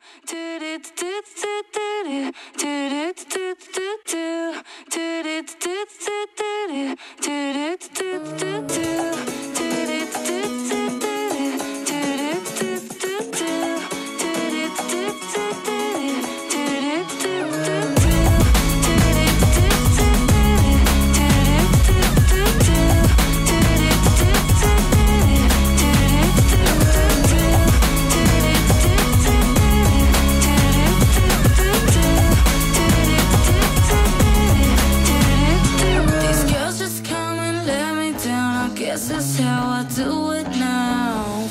Guess that's how I do it now.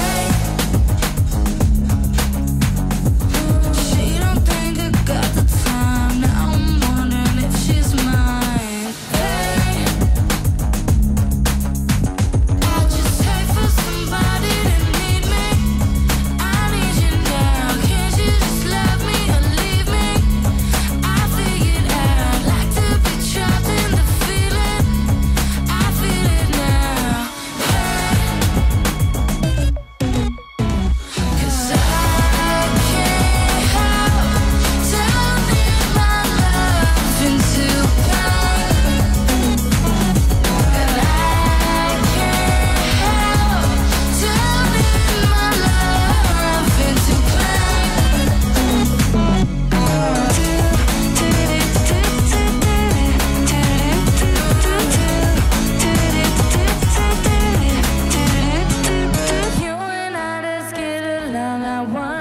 She don't think I got the time. Now I'm wondering if she's mine. I just hate for somebody to need me. I need you now. Can't you just love me or leave me? I figured out I like to be trapped in the feeling. I feel it now. You and I just get along. I want